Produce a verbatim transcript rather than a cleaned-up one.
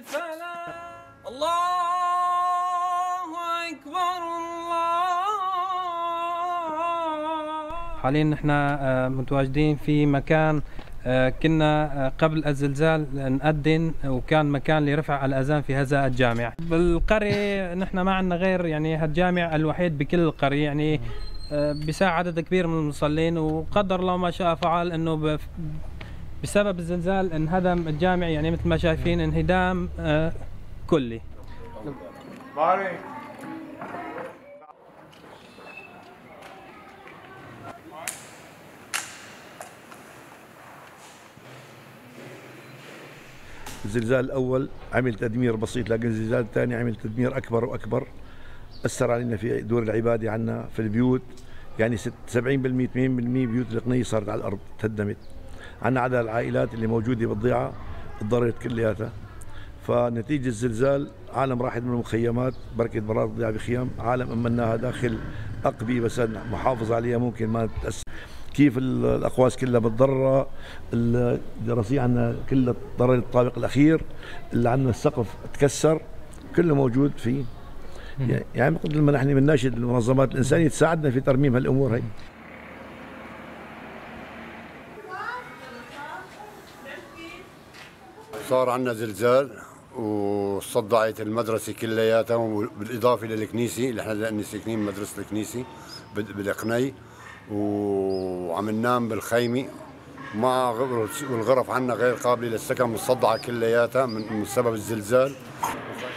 الفلاح. الله أكبر الله. حاليا نحن متواجدين في مكان كنا قبل الزلزال نأذن، وكان مكان لرفع الأذان في هذا الجامع. بالقرية نحن ما عندنا غير يعني هالجامع الوحيد بكل القرية، يعني بيساع عدد كبير من المصلين، وقدر الله ما شاء فعل انه بسبب الزلزال انهدم الجامع، يعني مثل ما شايفين انهدام كلي. الزلزال الأول عمل تدمير بسيط، لكن الزلزال الثاني عمل تدمير أكبر وأكبر، أثر علينا في دور العبادة عنا في البيوت، يعني سبعين بالمئة ثمانين بالمئة بيوت القنية صارت على الأرض تهدمت. عنا عدد العائلات اللي موجودة بالضيعة تضررت كلياتها. فنتيجة الزلزال عالم راحت من المخيمات، بركة براد الضيعة بخيام، عالم أمناها داخل أقبي بس محافظ عليها ممكن ما تتأثر. كيف الاقواس كلها متضرره، الدراسيه عندنا كلها ضرر الطابق الاخير، اللي عندنا السقف تكسر، كله موجود فيه. يعني قبل ما نحن بنناشد المنظمات الانسانيه تساعدنا في ترميم هالامور هي. صار عندنا زلزال وصدعت المدرسه كلياتها، بالاضافه للكنيسه اللي احنا ساكنين مدرسه الكنيسه بالقني، وعم ننام بالخيمه مع والغرف عنا غير قابله للسكن، مصدعه كلياتها من سبب الزلزال.